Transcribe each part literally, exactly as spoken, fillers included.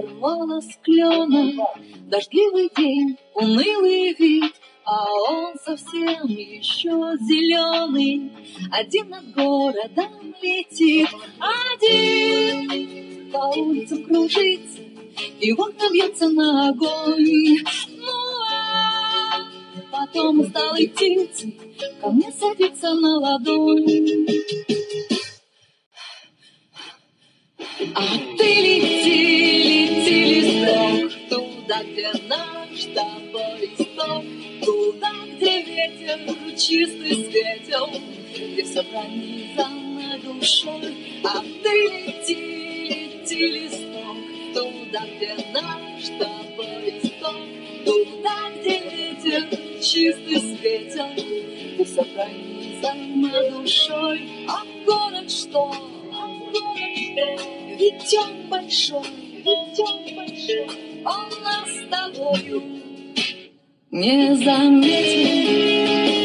сорвала с клена. Дождливый день, унылый вид, а он совсем еще зеленый. Один над городом летит, один по улицам кружится, и в окна бьется на огонь. Ну а потом усталой птицей ко мне садится на ладонь. А ты лети, лети, листок, туда, где наш с тобой исток, туда, где ветер чистый светел, где все пронизано душой. А ты лети, лети, листок, туда, где наш с тобой исток, туда, где ветер чистый светел, где все пронизано душой. А город что? А город что? Ведь он большой, ведь он большой, он нас с тобою не заметил.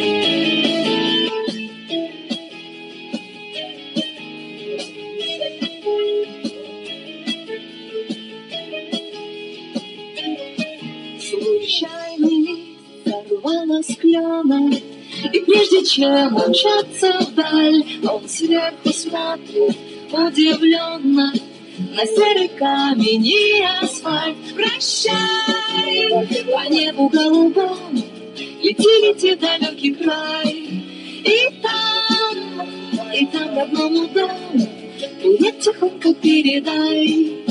Случайный лист сорвала с клена, и прежде чем умчаться вдаль, он сверху смотрит удивленно на серый камень и асфальт. Прощай, по небу голубому лети, лети в далекий край. И там, и там родному дому привет тихонько передай.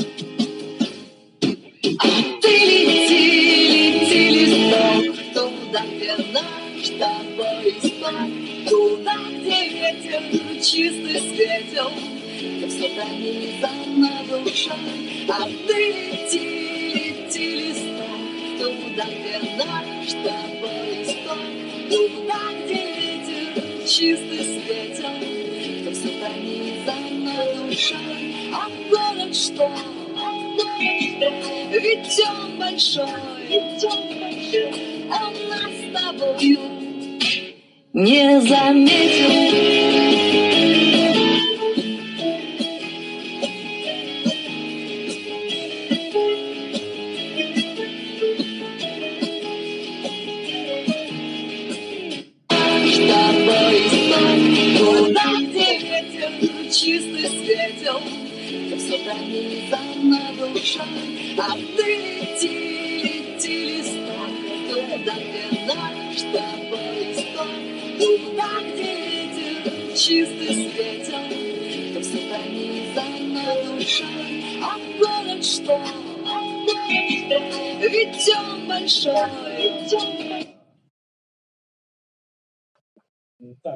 А ты лети, лети, листок, туда, где наш с тобой исток, туда, где ветер чистый светел, где все пронизано душой. А ты лети, лети, листок, туда, где наш с тобой исток, туда, где ветер чистый светел, где все пронизано душой. А город что? А город что? Ведь он большой, ведь он большой, он нас с тобою не заметил. Туда, где ветер чистый светел, где все пронизано душой. А ты лети, лети, листок, туда, где наш с тобой исток, туда, где ветер чистый светел, где все пронизано душой. А город что? А город что? Ведь он большой, ведь он большой. Так.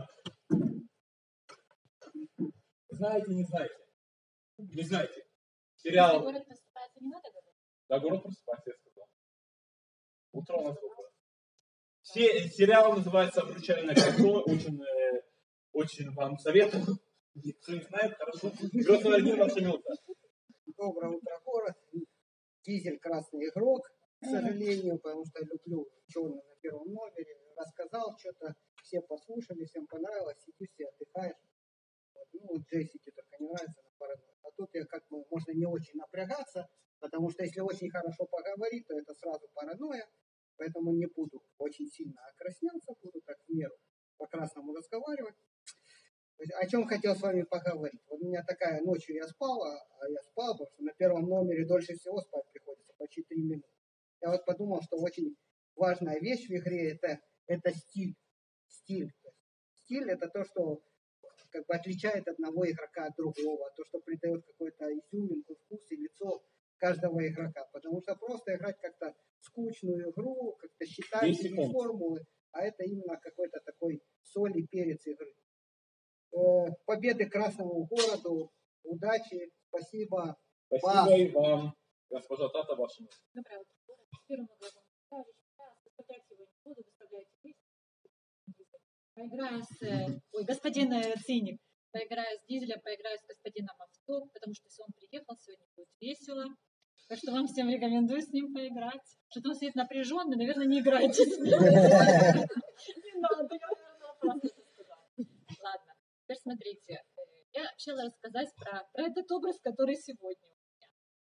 Знаете, не знаете? Не знаете. Сериал... Город просыпается, не надо говорить? Да, город просыпается, я сказал. Утро у нас было. Се... Сериал называется «Обручальное кольцо». Очень, э, очень вам советую. Кто не знает, хорошо. Звездный один, ваша минута. Доброе утро, город. Дизель красный игрок, к сожалению, потому что люблю черный на первом номере. Рассказал что-то, все послушали, всем понравилось, сидишь себе, отдыхаешь. Вот. Ну, Джессике только не нравится на паранойю. А тут я как бы, можно не очень напрягаться, потому что если очень хорошо поговорить, то это сразу паранойя, поэтому не буду очень сильно окрасняться, буду так в меру по-красному разговаривать. О чем хотел с вами поговорить? Вот у меня такая, ночью я спал, а я спал, потому что на первом номере дольше всего спать приходится, почти три минуты. Я вот подумал, что очень важная вещь в игре это, это стиль. Стиль. Стиль это то, что как бы отличает одного игрока от другого, то, что придает какой-то изюминку, вкус и лицо каждого игрока. Потому что просто играть как-то скучную игру, как-то считать эти формулы, а это именно какой-то такой соль и перец игры. Победы красному городу, удачи, спасибо. Спасибо Вас. и вам, госпожа Тата, вашему. Доброе утро, город. Первым глазом скажешь, я выставлять его не буду, выставлять весь. Поиграю с... Ой, господин Циник. Поиграю с Дизелем, поиграю с господином Авто, потому что если он приехал, сегодня будет весело. Так что вам всем рекомендую с ним поиграть. Что-то он сидит напряженный, наверное, не играйте с ним. Не надо, я, наверное, просто сказала. Ладно. Теперь смотрите, я обещала рассказать про, про этот образ, который сегодня у меня.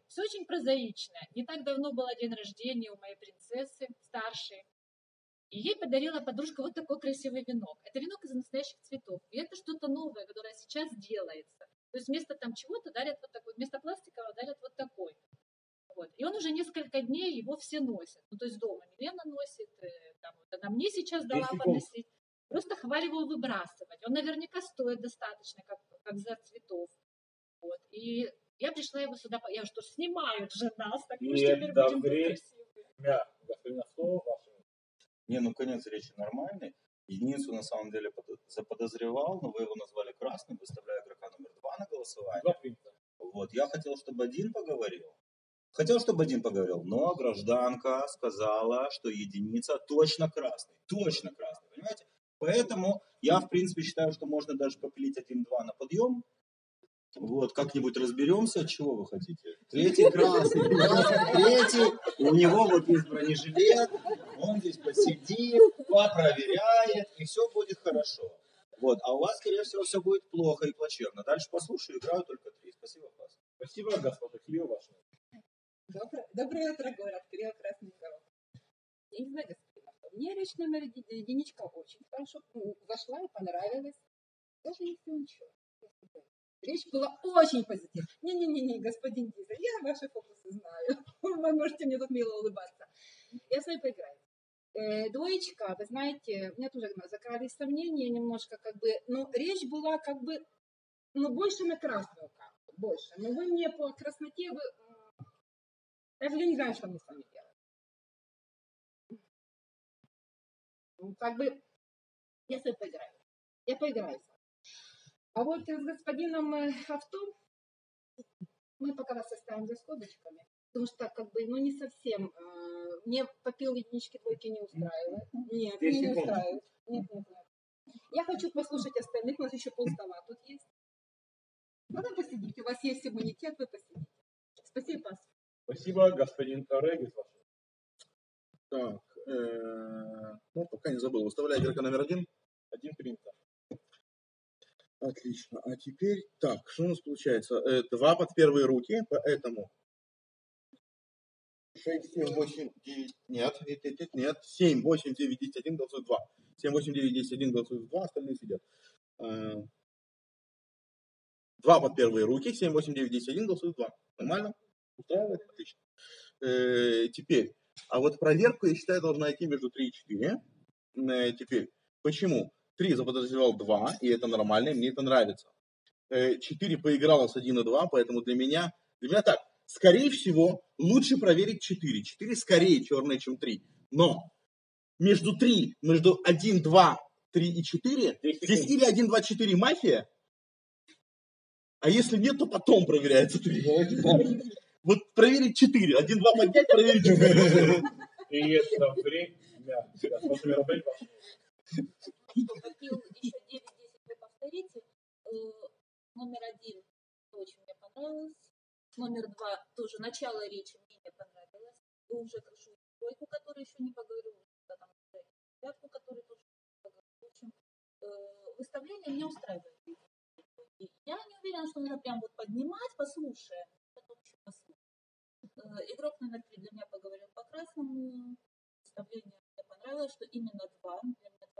все очень прозаичное. Не так давно был день рождения у моей принцессы, старшей. И ей подарила подружка вот такой красивый венок. Это венок из настоящих цветов. И это что-то новое, которое сейчас делается. То есть вместо там чего-то дарят вот такой, вместо пластикового дарят вот такой. Вот. И он уже несколько дней его все носят. Ну, то есть дома Милена носит, там, вот она мне сейчас дала поносить. Просто хваль его выбрасывать. Он наверняка стоит достаточно, как, как за цветов. Вот. И я пришла его сюда, я что ж снимают же нас, так мы же теперь будем красивые. Господин, что ваше? Не, ну конец речи нормальный. Единицу на самом деле заподозревал, но вы его назвали красным, выставляя игрока номер два на голосование. Вот, я хотел, чтобы один поговорил. Хотел, чтобы один поговорил, но гражданка сказала, что единица точно красный. Точно красный, понимаете? Поэтому я, в принципе, считаю, что можно даже попилить один-два на подъем. Вот, как-нибудь разберемся, чего вы хотите. Третий красный, третий, у него вот есть бронежилет, он здесь посидит, попроверяет, и все будет хорошо. Вот, а у вас, скорее всего, все будет плохо и плачевно. Дальше послушаю, играю только три. Спасибо, класс. Спасибо, господа. Кирилл ваш. Доброе, доброе утро, город. Кирилл Красный Город. Я не знаю, господин, мне речь номер един, единичка очень хорошо зашла и понравилась. Даже если он чё. Речь была очень позитивная. Не-не-не, господин Диза, я ваши фокусы знаю. Вы можете мне тут мило улыбаться. Я с вами поиграю. Э, двоечка, вы знаете, у меня тоже закрались сомнения немножко, как бы, но речь была как бы, ну, больше на красную карту, больше. Но вы мне по красноте, вы, даже я не знаю, что мне с вами делать. Ну, как бы, я с вами поиграю. Я поиграю с вами. А вот с господином авто мы пока вас оставим за скобочками, потому что как бы, ну, не совсем, э, мне попил единички, двойки не устраивает. Нет, не, не устраивает. Нет, нет, нет. Я хочу послушать остальных, у нас еще полстола тут есть. Ну, вы посидите, у вас есть иммунитет, вы посидите. Спасибо, пас. Спасибо, господин Регис. Так, э, ну, пока не забыл, выставляю игрока номер один. Один принца. Отлично. А теперь, так, что у нас получается? Э, два под первые руки, поэтому шесть, семь, восемь, девять, нет, нет, нет, нет, нет, семь, восемь, девять, десять, один, голосует два. семь, восемь, девять, десять, один, голосует два, остальные сидят. Э, два под первые руки, семь, восемь, девять, десять, один, голосует два. Нормально? Устраивает? Отлично. Э, теперь, а вот проверку, я считаю, должна идти между три и четыре. Э, теперь, почему? три заподозревал два, и это нормально, и мне это нравится. четыре поиграла с один и два, поэтому для меня, для меня так, скорее всего, лучше проверить четыре. четыре скорее черное, чем три. Но между три, между один, два, три и четыре, здесь или один, два, четыре мафия, а если нет, то потом проверяется три. Вот проверить четыре, один, два поднять, проверить четыре. И это время. Попил еще девять-десять, вы повторите. Номер один очень мне понравилось. Номер два тоже начало речи мне не понравилось. И уже прошу тройку, которую еще не поговорю, там пятку, которую тоже не поговорю. В общем, выставление меня устраивает. И я не уверена, что надо прям вот поднимать, послушая, потом еще послушать. Игрок номер три для меня поговорил по красному. Выставление мне понравилось, что именно два. Для меня два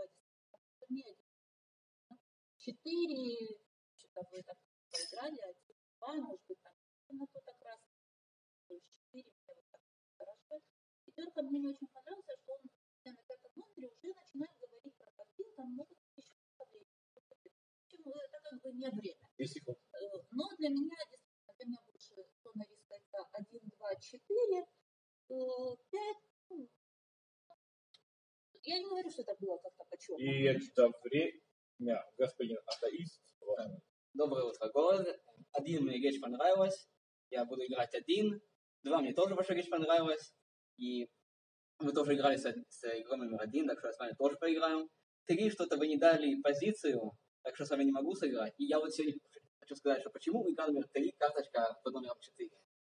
четыре, что-то вы так поиграли, один, два, может быть, там на кто-то красный, то есть четыре, мне вот так хорошо. И только мне не очень понравилось, что он на пятом номере уже начинает говорить про картин, там могут быть еще проблемы. Почему? Это как бы не время. Но для меня, действительно, для меня больше зона риска это один, два, четыре, пять, ну, я не говорю, что это было как-то по-черному. И это время, господин атеист. Доброе утро, город. Один мне речь понравилась. Я буду играть один. Два мне тоже ваша речь понравилась. И мы тоже играли с, с игрой номер один, так что я с вами тоже поиграем. Три, что-то вы не дали позицию, так что с вами не могу сыграть. И я вот сегодня хочу сказать, что почему игра номер три, карточка под номером четыре.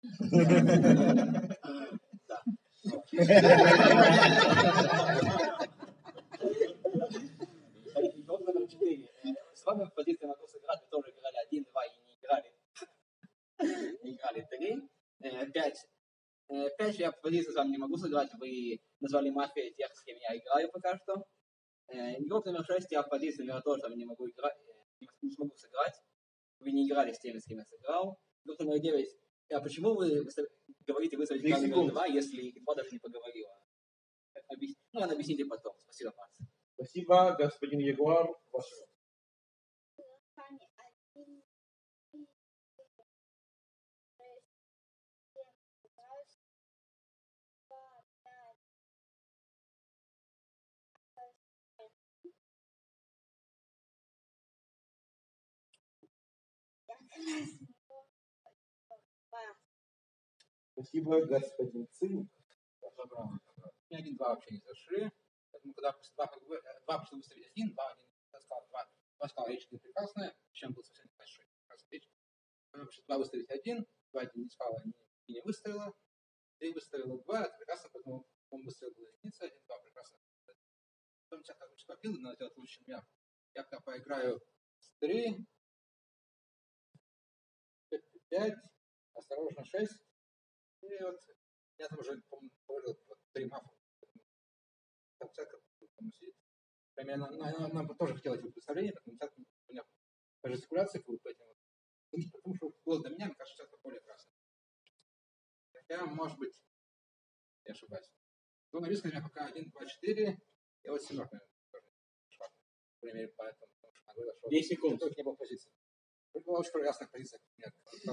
Да. Номер четыре. С вами в позиции могу сыграть, вы тоже играли один, два и не играли. Не играли три. опять же, я в позиции с вами не могу сыграть. Вы назвали мафией тех, с кем я играю пока что. Э, игрок номер шесть, я в позиции номер тоже с вами не могу играть, не, не смогу сыграть. Вы не играли с теми, с кем я сыграл. Игрок номер девять. А почему вы выстав... говорите выставить игрок номер два, если два даже не поговорила? Объяс... Ну, ладно, объясните потом. Спасибо, Макс. Спасибо, господин Ягуар. Ваше. Спасибо, господин Циник. Доброго. У меня один-два вообще не зашли. Поэтому, когда после два, два пришли выставить один, два, один, сказал, два, два сказал, речь не прекрасная, чем был совсем небольшой. Когда пришли два выставить один, два один не сказала, не, не выставила, три выставила два, это прекрасно, поэтому он выставил был единица, один, два, прекрасно. Потом сейчас как лучше попил, надо делать лучше меня. Я пока поиграю с три, пять, осторожно, шесть, и вот я там уже, по-моему, положил три мафа. Там церковь, по-моему, сидит. Примерно, она, она, она тоже хотела эти представления, потому что у меня по жестикуляции по этим вот. Потому что голос до меня, мне кажется, церковь более красная. Хотя, может быть, я ошибаюсь. Но на риске у меня пока один, два, четыре, и вот семерка, наверное, тоже. По крайней мере, поэтому, потому что она говорила, что десять секунд. только не было позиции. Это была очень прекрасная позиция. Нет,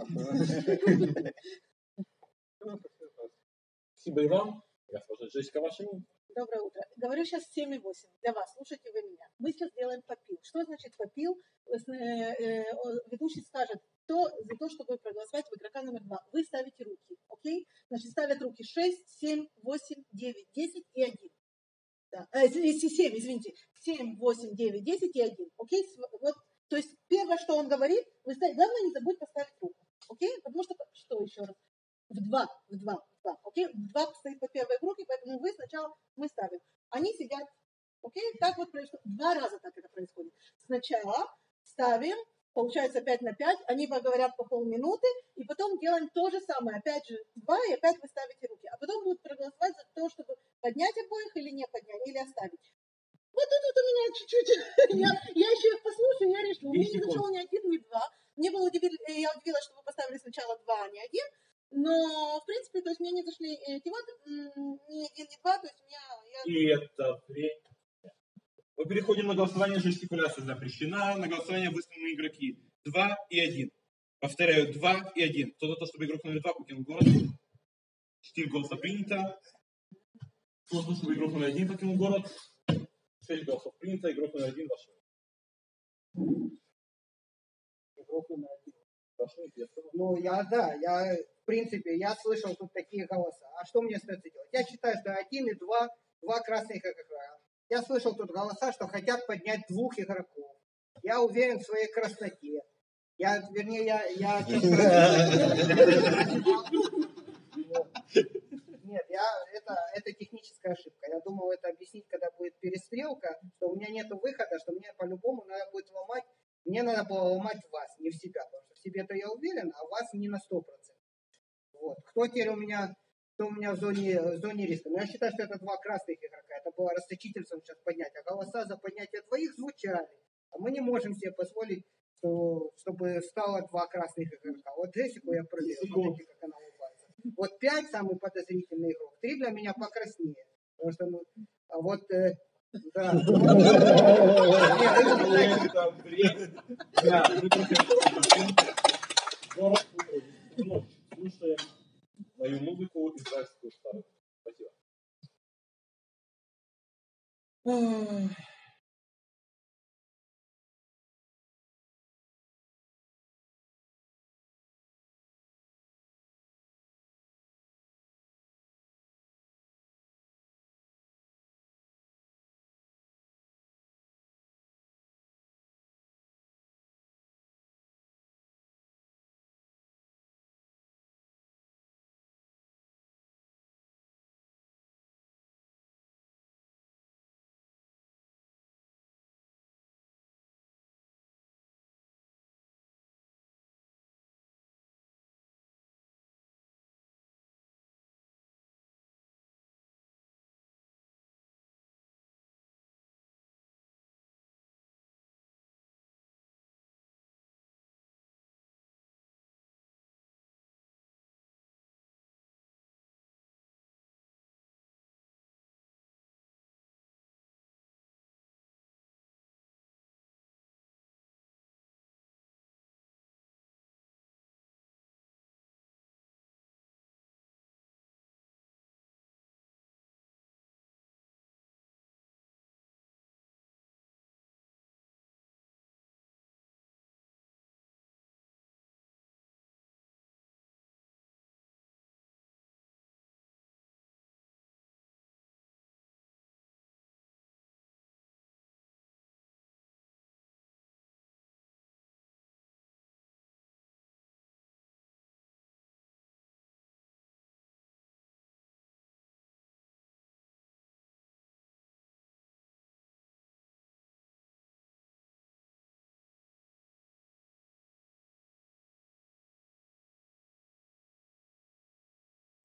Спасибо и вам. Госпожа Джессика, ваше имя. Доброе утро. Говорю сейчас семь и восемь. Для вас. Слушайте вы меня. Мы сейчас делаем попил. Что значит попил? Ведущий скажет, кто за то, чтобы проголосовать в игрока номер два. Вы ставите руки. Окей? Значит, ставят руки шесть, семь, восемь, девять, десять и один. Да. Э, семь, извините. семь, восемь, девять, десять и один. Окей? Вот. То есть первое, что он говорит, вы ставите. Главное, не забудь поставить руку. Окей? Потому что, что еще раз? В два, в два, в два, окей? В два стоит по первой группе, поэтому вы сначала, мы ставим. Они сидят, окей? Так вот происходит. Два раза так это происходит. Сначала ставим, получается пять на пять, они поговорят по полминуты, и потом делаем то же самое. Опять же два, и опять вы ставите руки. А потом будут проголосовать за то, чтобы поднять обоих или не поднять, или оставить. Вот тут вот у меня чуть-чуть, я, я еще их послушаю, я решила. У меня не зашел ни один, ни два. Мне было удивительно, я удивилась, что вы поставили сначала два, а не один. Но, в принципе, то есть мне не зашли эти вот, ни один, ни два, то есть у меня... Я... И это время. Мы переходим на голосование, жестикуляция запрещена. На голосование выставлены игроки два и один. Повторяю, два и один. Кто за то, чтобы игрок номер два покинул город? четыре голоса принято. Кто за то, чтобы игрок номер один покинул город? шесть голосов принято. Игрок номер один вошел. Игрок номер один. Ну, я, да, я, в принципе, я слышал тут такие голоса. А что мне остается делать? Я считаю, что один и два, два красных игрока. Я слышал тут голоса, что хотят поднять двух игроков. Я уверен в своей красноте. Я, вернее, я... я Нет, я, это, это техническая ошибка. Я думал это объяснить, когда будет перестрелка, что у меня нет выхода, что мне по-любому надо будет ломать. Мне надо было ломать вас, не в себя, потому что в себе-то я уверен, а вас не на сто процентов. Вот. Кто теперь у меня, кто у меня в зоне, в зоне риска? Но я считаю, что это два красных игрока. Это было расточительством сейчас поднять. А голоса за поднятие двоих звучали. А мы не можем себе позволить, что, чтобы стало два красных игрока. Вот Джессику я проверил, смотрите, как она улыбается. Вот пять самый подозрительный игрок, три для меня покраснее. Потому что, ну, а вот... Э, да. Слушаем мою музыку израильскую старую. Спасибо.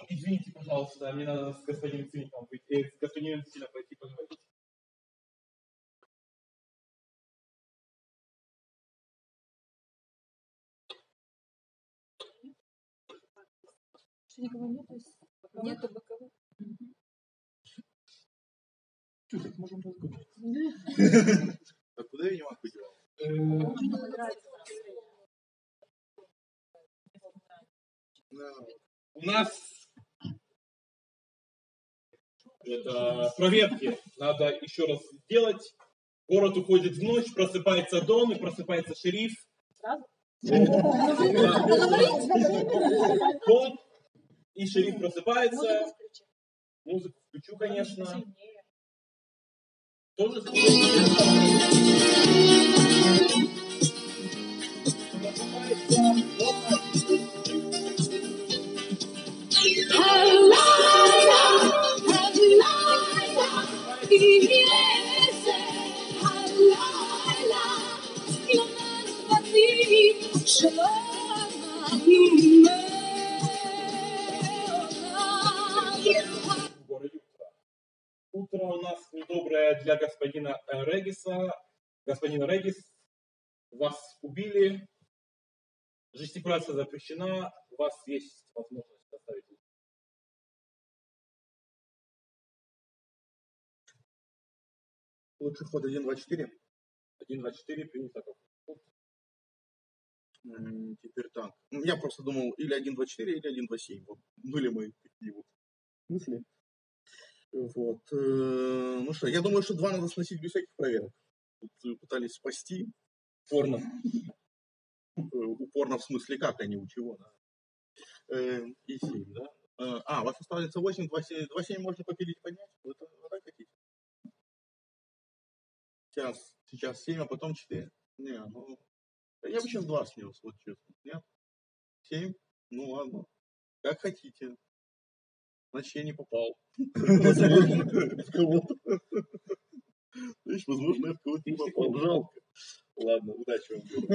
извините, пожалуйста, мне надо с господином Циником выйти, э, с господином Циником пойти поговорить. Что никого нет? Нету боковых. Чё, так можем разговаривать. А куда я не могу делать? У нас это проверки надо еще раз сделать. Город уходит в ночь, просыпается Дон и просыпается шериф. Сразу? Дон и шериф просыпается. Музыку включу, конечно. Тоже в городе утро. Утро у нас недоброе для господина Региса. Господин Регис, вас убили. Жестикуляция запрещена. У вас есть возможность составить. Лучший ход один, два, четыре. один, два, четыре, принято. Теперь так. Я просто думал, или один, два, четыре, или один, два, семь. Вот были мои такие вот мысли. Вот. Ну что, я думаю, что два надо сносить без всяких проверок. Тут пытались спасти. Упорно. Упорно в смысле как, а не у чего, да. И семь, да. А, у вас останется восемь, два, семь. два, семь можно попилить, поднять. Вы это так хотите? Сейчас, сейчас семь, а потом четыре. Не, ну... Я бы сейчас два снес, вот честно. Нет? семь? Ну ладно. Как хотите. Значит, я не попал. Возможно, в кого-то. Значит, возможно, я в кого-то не попал. Жалко. Ладно, удачи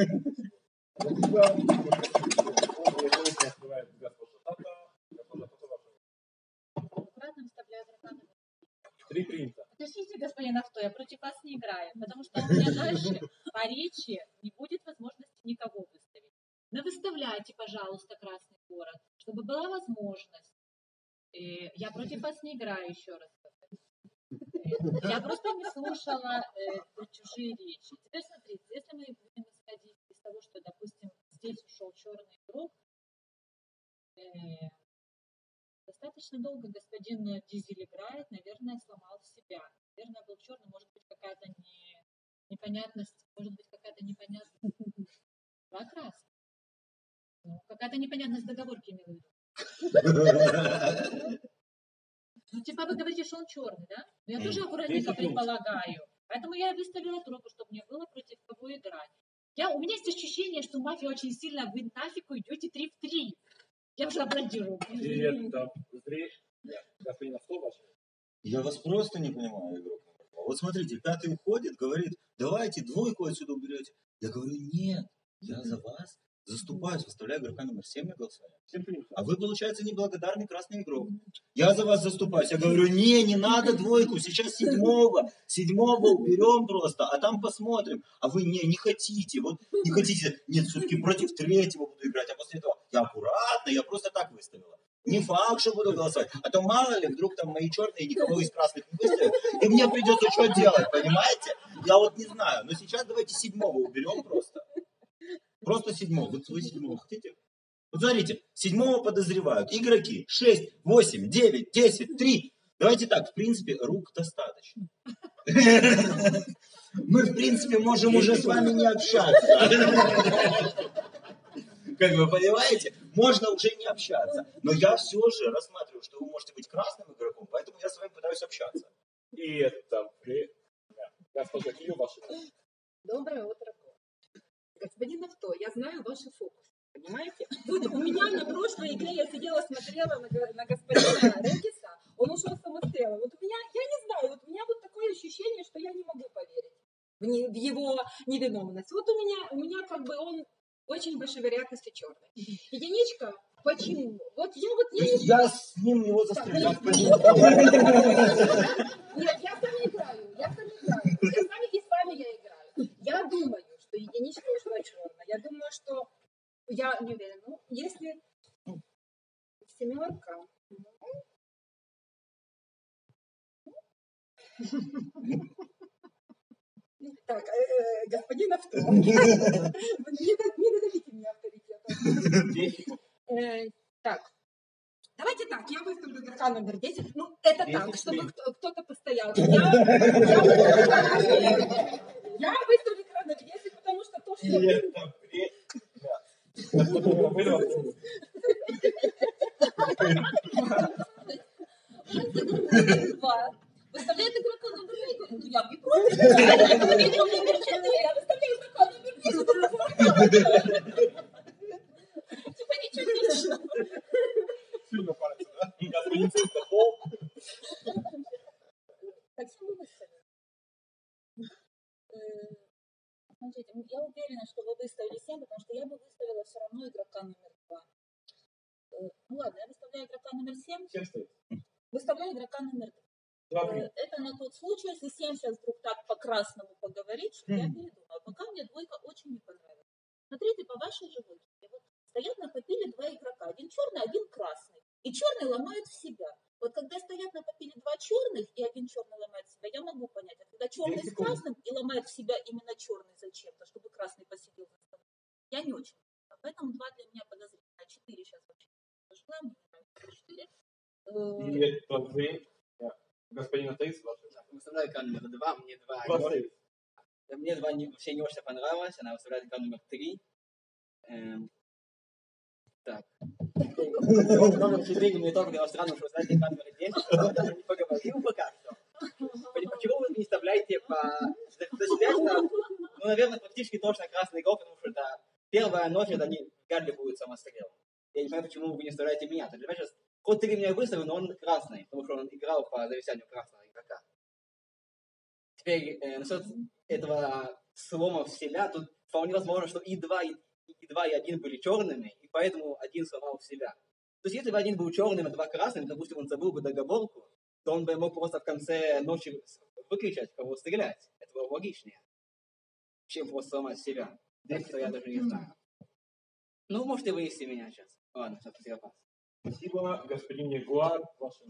вам. Три принта. Подождите, господин Авто, я против вас не играю, потому что у меня дальше по речи не будет возможности никого выставить. Но выставляйте, пожалуйста, Красный город, чтобы была возможность. И я против вас не играю, еще раз. Я просто не слушала э, чужие речи. Теперь смотрите, если мы будем исходить из того, что, допустим, здесь ушел черный игрок, э, достаточно долго господин Дизель играет, наверное, сломал себя. Наверное, был черный, может быть, какая-то не, непонятность, может быть, какая-то непонятность. Два красных. Ну, какая-то непонятность договорки имела в виду. Ну, типа вы говорите, что он черный, да? Но я тоже аккуратненько предполагаю. Поэтому я выставила тройку, чтобы мне было против кого играть. Я, у меня есть ощущение, что мафия очень сильно, вы нафиг уйдете три в три. Я уже аплодирую. Я вас просто не понимаю, игрок. Вот смотрите, пятый уходит, говорит, давайте двойку отсюда уберете. Я говорю, нет, я за вас заступаюсь, выставляю игрока номер семь на голосование. А вы, получается, неблагодарный красный игрок. Я за вас заступаюсь. Я говорю, не, не надо двойку, сейчас седьмого. Седьмого уберем просто, а там посмотрим. А вы не, не хотите, вот не хотите. Нет, все-таки против третьего буду играть, а после этого я аккуратно, я просто так выставила. Не факт, что буду голосовать. А то мало ли, вдруг там мои черные никого из красных не выставят, и мне придется что делать, понимаете? Я вот не знаю. Но сейчас давайте седьмого уберем просто. Просто седьмого. Вот вы седьмого хотите? Вот смотрите, седьмого подозревают игроки. шесть, восемь, девять, десять, три. Давайте так, в принципе, рук достаточно. Мы, в принципе, можем уже с вами не общаться. Как вы понимаете, можно уже не общаться. Но я все же рассматриваю, что вы можете быть красным игроком, поэтому я с вами пытаюсь общаться. И это время. Госпожа Кью, ваше. Доброе утро. Господин Авто, я знаю ваши фокусы, понимаете? Вот у меня на прошлой игре я сидела, смотрела на, на господина Региса, он ушел самострелом. Вот у меня, я не знаю, вот у меня вот такое ощущение, что я не могу поверить в, не, в его невиновность. Вот у меня, у меня как бы он очень большой вероятности черный. Единичка, Почему? Вот я вот я не Я с ним его застрелил. Нет, я с вами играю, я с вами играю. Я с вами и с вами я играю. Я думаю, что единичка ушла черная. Я думаю, что я не уверена. Ну, если семерка. Так, э, э, господин авто. Не дадите мне авторитета. Э, Так. Давайте так, я выставлю игрока номер десять. Ну, это так, чтобы кто- кто-то постоял. Я, я, я выставлю игрока номер десять, потому что то, что... Два. Выставляет игрока номер три. Ну, я не против. Игрок номер четыре. Я выставляю игрока номер десять. Типа ничего не слышно. Сильно парится, да? Господин Центофол. Так, что вы выставили? Э, Смотрите, я уверена, что вы выставили семь, потому что я бы выставила все равно игрока номер два. Э, Ну ладно, я выставляю игрока номер семь. Семь стоит. Выставляю игрока номер два. Два Э, принято. Это на тот случай, если семь сейчас вдруг так по-красному поговорит, что я передумала. Пока мне двойка очень не понравилась. Смотрите, по вашей же логике. Вот стоят на попиле два игрока. Один черный, один красный. И черный ломает в себя. Вот когда стоят на попиле два черных, и один черный ломает в себя, я могу понять. А когда черный с красным и ломает в себя именно черный зачем-то, чтобы красный посидел за столом, я не очень. понимаю. Поэтому два для меня подозрительно. Четыре сейчас вообще пошла. Мне нравится четыре. И это вы, господин Атеис, ваши. Выставляю экран номер два, мне два. Два не стоит. очень- Мне два не, вообще не очень понравилось, она выставляет экран номер три. Эм, Так. Номер четыре мне тоже было странно, что вы ставите экран номер десять, я даже не поговорил пока что. Почему вы не вставляете по... За себя, что, ну, наверное, практически точно красный игрок, потому что это первая ночь, это не вряд ли будет самострел. Я не понимаю, почему вы не вставляете меня. То есть, я сейчас ход три меня выставил, но он красный, потому что он играл по зависанию красного игрока. Теперь, э, насчет этого слома в себя, тут вполне возможно, что и два, и, и два, и один были черными, и поэтому один сломал в себя. То есть, если бы один был черным, а два красными, допустим, он забыл бы договорку, то он бы мог просто в конце ночи выключать, кого стрелять. Это было логичнее, чем просто сломать себя. Так что я даже не знаю. Ну, можете вынести меня сейчас. Ладно, сейчас потерял пас. Спасибо, господин Ягуар, ваши.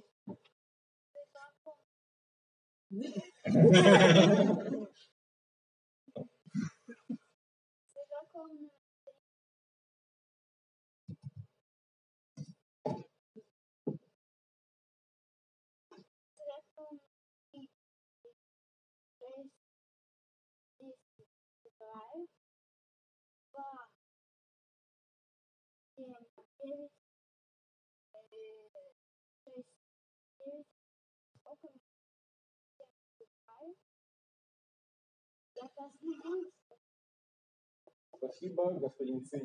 Спасибо, господин Цинь.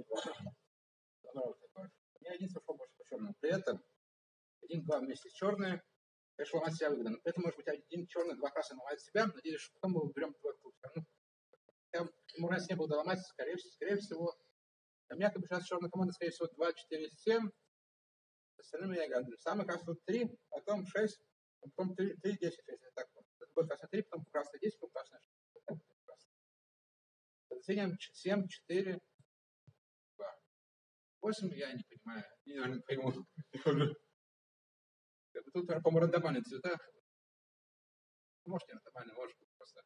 Я единственное, что больше по черному. При этом один, два вместе с черные, конечно, ломать себя выгодно. Но при этом, может быть, один черный, два красных ломают себя. Надеюсь, что потом мы уберем твой круг. Ну, ему раз не было доломать, скорее, скорее всего. У меня, как бы, сейчас черная команда, скорее всего, два, четыре, семь. С остальными я играю. Самый красный три, потом шесть, потом три, десять, если так. Это будет красный три, потом красный десять, потом красный шесть. семь, четыре, два. восемь я не понимаю. Не, наверное, не пойму. Тут, по-моему, рандомальные цвета. Может, не рандомальные, может просто.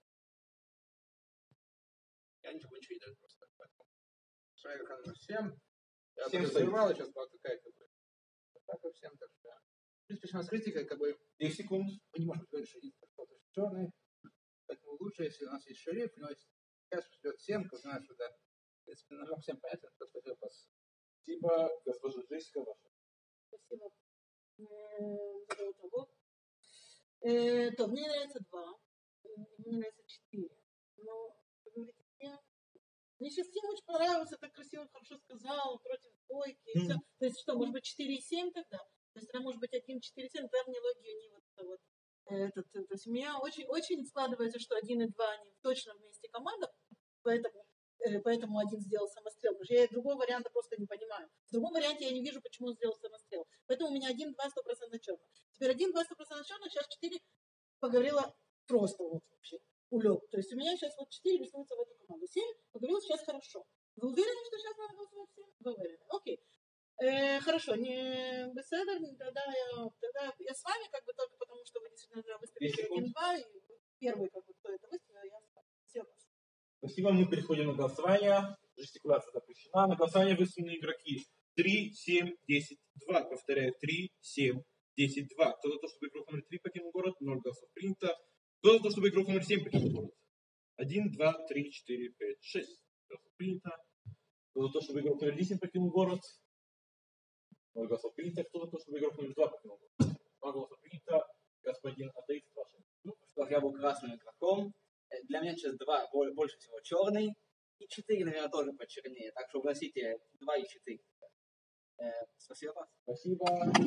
Я ничего ничего не даю просто. Своя игра номер семь. Я подозревал, сейчас была какая-то. Так и всем, так что. В принципе, с критикой, как бы. десять секунд. Мы не можем говорить, что один кто-то черный. Поэтому лучше, если у нас есть шериф, у него есть кэш, ждет семка, знаешь, что да. В принципе, нам всем понятно, кто схватил пас. Спасибо, госпожа Джессика, ваша. Спасибо. Доброе утро. Э, то, мне нравится два. э, Мне нравится четыре. Но, говорите, мне, мне сейчас всем очень понравилось, так красиво, хорошо сказал, против двойки. И все. То есть что, может быть, четыре и семь тогда? То есть, тогда, может быть, один, четыре, семь, тогда мне логию не вот это вот. Этот, то есть у меня очень, очень складывается, что один и два они точно вместе команда, поэтому э, поэтому один сделал самострел. Потому что я другого варианта просто не понимаю. В другом варианте я не вижу, почему он сделал самострел. Поэтому у меня один, два, сто процентов черных. Теперь один, два, сто процентов черных, сейчас четыре поговорила просто вот вообще. Улет. То есть у меня сейчас вот четыре рисуются в эту команду. семь поговорил сейчас хорошо. Вы уверены, что сейчас надо голосовать семь? Вы уверены. Окей. Э, хорошо, не беседер, тогда я, тогда я с вами, как бы только потому, что вы действительно выставили один-два, и первый, как бы, кто это выставил, я с вами. Все. Спасибо, мы переходим на голосование. Жестикуляция запрещена. На голосование выставлены игроки три, семь, десять, два. Повторяю, три, семь, десять, два. Кто за то, чтобы игрок номер три покинул город? ноль голосов принято. Кто за то, чтобы игрок номер семь покинул город? один, два, три, четыре, пять, шесть. Голосов принято. Кто за то, чтобы игрок номер десять покинул город? ноль голосов принято. Кто за то, чтобы игрок номер два покинул город? два голоса принято. Господин Атеист, ваше. Ну, что ж, я был красным игроком. Э, Для меня сейчас два больше всего черный. И четыре, наверное, тоже почернее. Так что вносите два и четыре. Э, спасибо. Спасибо.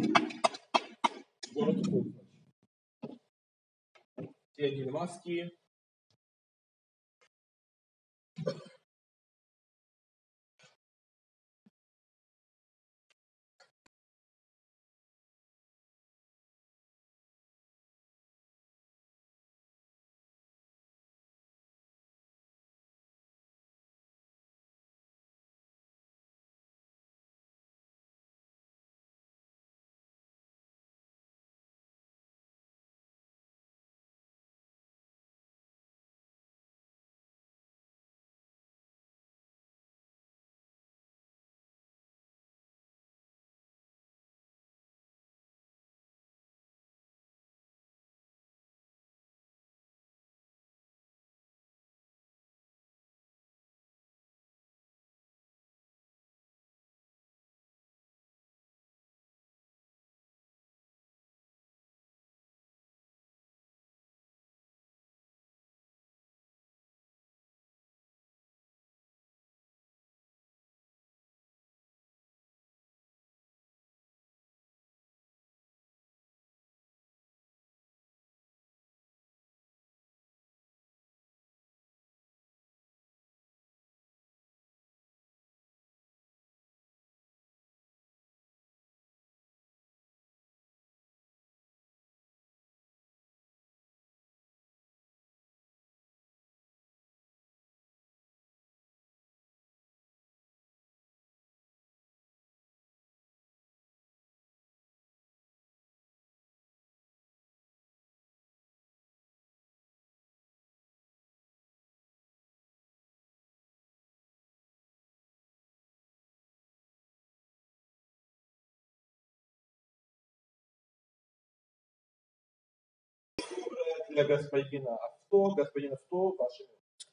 Город уходит. Все одели маски. Для господина Авто, господин Авто, ваши.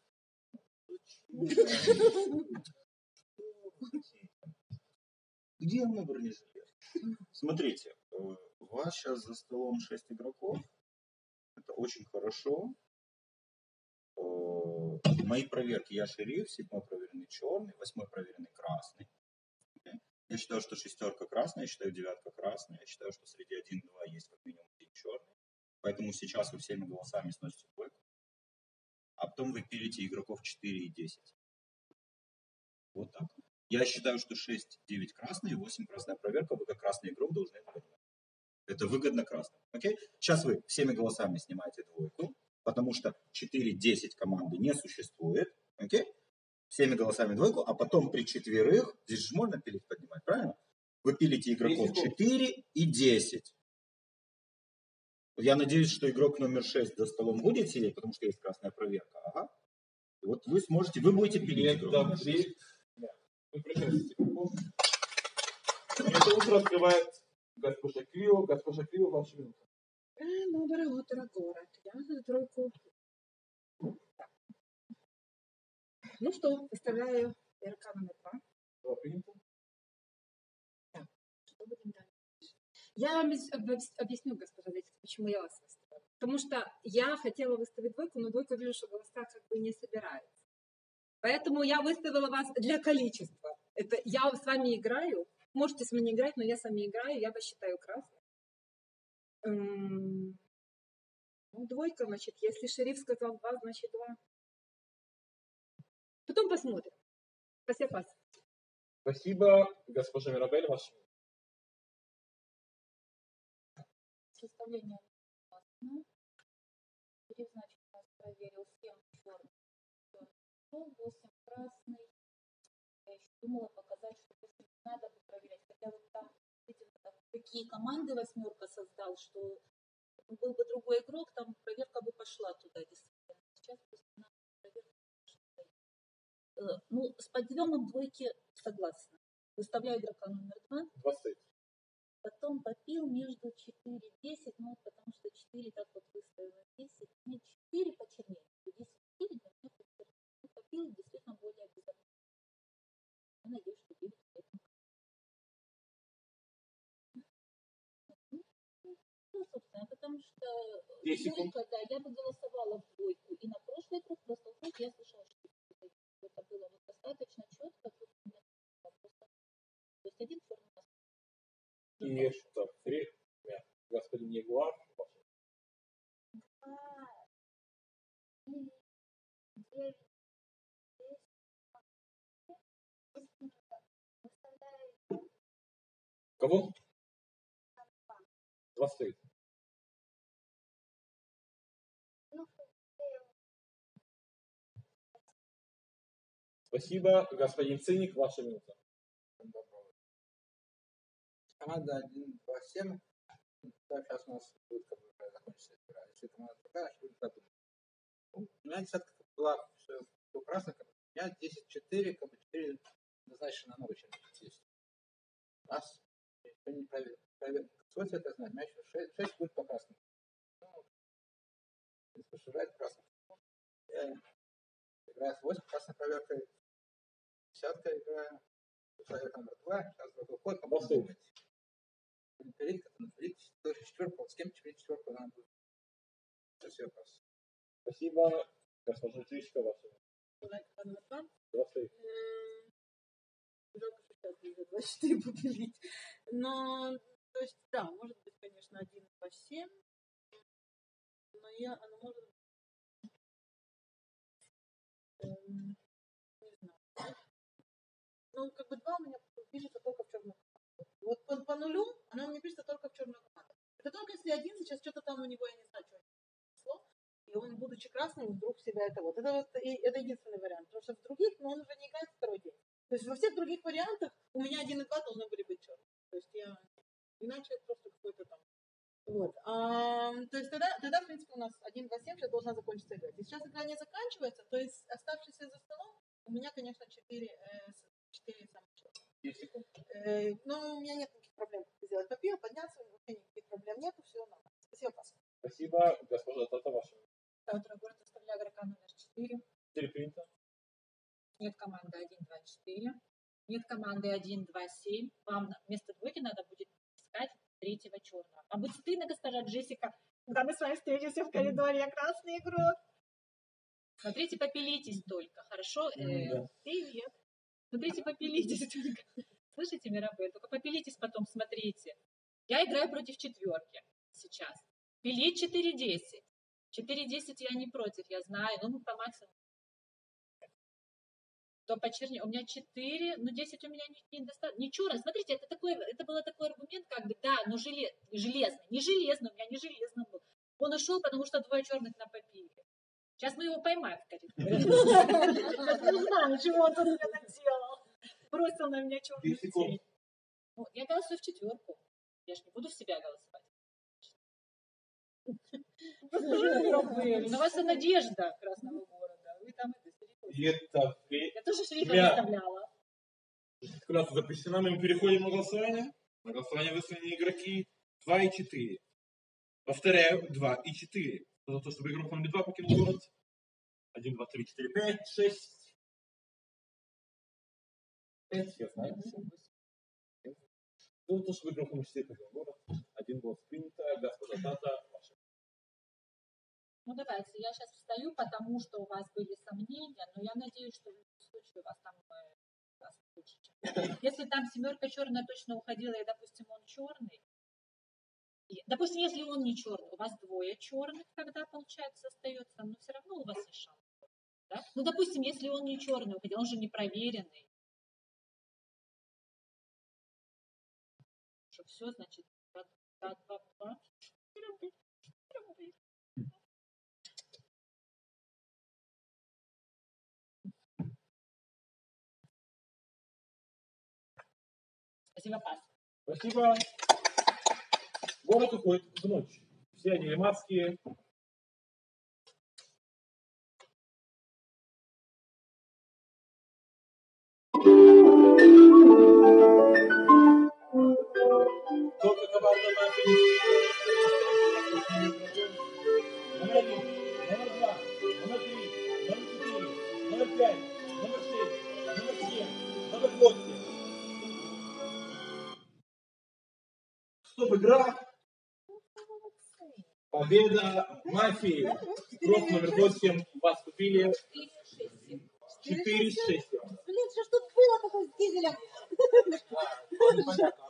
Где мой бронежилет? Смотрите, э, у вас сейчас за столом шесть игроков. Это очень хорошо. Э, Мои проверки. Я шериф, седьмой проверенный черный, восьмой проверенный красный. Окей? Я считаю, что шестерка красная, я считаю девятка красная. Я считаю, что среди один-два есть как минимум один черный. Поэтому сейчас вы всеми голосами сносите двойку. А потом вы пилите игроков четыре и десять. Вот так. Я считаю, что шесть, девять красные, восемь красная проверка. Вы как красный игрок должны это понимать. Это выгодно красным. Окей? Сейчас вы всеми голосами снимаете двойку, потому что четыре десять команды не существует. Окей? Всеми голосами двойку, а потом при четверых, здесь же можно пилить поднимать, правильно? Вы пилите игроков четыре и десять. Я надеюсь, что игрок номер шесть за столом будет сидеть, потому что есть красная проверка. Ага. И вот вы сможете, вы будете пилить игрок номер шесть. Вы прекратите игроков. Это утро открывает госпожа Крио. Госпожа Крио, ваша минута. Доброе утро, город. Я за тройку. Так. Ну что, выставляю РК номер два. Два принято. Так, что будем дальше? Я вам объясню, госпожа Летис, почему я вас выставила. Потому что я хотела выставить двойку, но двойку вижу, что голоса как бы не собирается. Поэтому я выставила вас для количества. Это я с вами играю. Можете с вами не играть, но я с вами играю. Я вас считаю красной. Эм, ну, двойка, значит, если шериф сказал два, значит два. Потом посмотрим. Спасибо, пас. Спасибо, госпожа Мирабель, ваш. Составление классно. Теперь, значит, у нас проверил семь черный, восемь красный. Я еще думала показать, что если не надо бы проверять. Хотя вот там действительно такие команды восьмерка создал, что был бы другой игрок, там проверка бы пошла туда действительно. Сейчас просто надо проверка. Ну, с подъемом двойки согласна. Выставляю игрока номер два. двадцать. Потом попил между четыре и десять, ну, потому что четыре так вот выставила десять. Нет, четыре почернее. десять четыре для меня почернее. Попил действительно более безопасно. Я надеюсь, что девять в этом. Ну, собственно, потому что двойка, да, я бы голосовала в двойку. И на прошлый круг просто круг я слышала, что это было вот достаточно четко. Тут у меня вопрос. То есть один черный у нас. И что? Три. Господин Ягуар. Кого? двадцать. Спасибо, господин Циник, ваша минута. Команда один, два, семь. Сейчас у нас будет как бы закончится игра. Если команда другая, будет задумать. У меня десятка была все красная, у меня десять четыре, как бы четыре назначено на очень есть. Раз. Никто не проверил. Проверил. Свой цвет я знаю. Мяч шесть, шесть будет по красному. Ну, поширает красный. Играю с восемь, красной проверкой. Десятка играю. Человек номер два. Сейчас другой ход, потом думать. Наперед, как наперед, тоже четверка. Вот с кем теперь четверку надо будет. Все, вопрос. Спасибо. Госпожа Чичка, ваша минута. двадцать. Жалко, что сейчас нельзя двадцать четыре попилить. Но, то есть, да, может быть, конечно, один, два, семь. Но я, она может быть, эм, не знаю. Ну, как бы два у меня пишется только в черную команду. Вот по, по нулю она у меня пишется только в черную команду. Это только если один сейчас что-то там у него, я не знаю, что число, и он, будучи красным, вдруг себя это вот. Это, вот, и, это единственный вариант. Потому что в других, но он уже не играет второй день. То есть во всех других вариантах у меня один и два должны были быть черные. То есть я... Иначе это просто какой-то там... Вот. А, то есть тогда, тогда, в принципе, у нас один, два, семь сейчас должна закончиться игра. Если сейчас игра не заканчивается, то есть оставшийся за столом, у меня, конечно, четыре, э, четыре самых черных. Э, но у меня нет никаких проблем сделать попил, подняться, вообще никаких проблем нету, все нормально. Спасибо, пас. Спасибо, госпожа Тата, ваша. Завтра город оставляю игрока номер четыре. Четыре принято. Нет команды один, два, четыре. Нет команды один, два, семь. Вам вместо двойки надо будет искать третьего черного. А будет стыдно, госпожа Джессика, когда мы с вами встретимся в коридоре, я красный игрок. Смотрите, попилитесь только, хорошо? Э, да. Привет. Смотрите, попилитесь только. Слышите, Мирабель? Только попилитесь потом, смотрите. Я играю против четверки сейчас. Пилить четыре десять. четыре десять я не против, я знаю. Ну, по максимуму. То почернее. У меня четыре, но десять у меня не, не достаточно. Не черный. Смотрите, это, такой, это был такой аргумент, как бы, да, но желез, железный. Не железный, у меня не железный был. Он ушел, потому что двое черных на попиле. Сейчас мы его поймаем в коридоре. Не знаю, чего он тут мне наделал. Бросил на меня черный тень. Я голосую в четверку. Я же не буду в себя голосовать. На вас и надежда Красного города. Вы там это Это Я тоже шрифт выставляла. Классно запрещена. Мы переходим на голосование. На голосование выставлены игроки два и четыре. Повторяю, два и четыре. За то, чтобы игрок номер два покинул город. один, два, три, четыре, пять, шесть. пять, я знаю. За то, чтобы игрок номер четыре покинул город. Один голос принято. Госпожа Тата, ваша. Ну давайте, я сейчас встаю, потому что у вас были сомнения, но я надеюсь, что в любом случае у вас там э, лучше, чем... Если там семерка черная точно уходила, и, допустим, он черный, и, допустим, если он не черный, у вас двое черных, тогда, получается, остается, но все равно у вас есть шанс. Да? Ну, допустим, если он не черный уходил, он же не проверенный. Что все, значит, два, два, два, два. Спасибо, пас. Спасибо. Город уходит в ночь. Все они лиматские. Только команда мафии. Номер один, номер два, номер три, номер четыре, номер пять, номер шесть, номер семь, номер восемь. Стоп, игра. Победа мафии. Круг номер восемь. Вас купили. четыре шесть. Блин, что ж тут было такое с дизелем? Непонятно.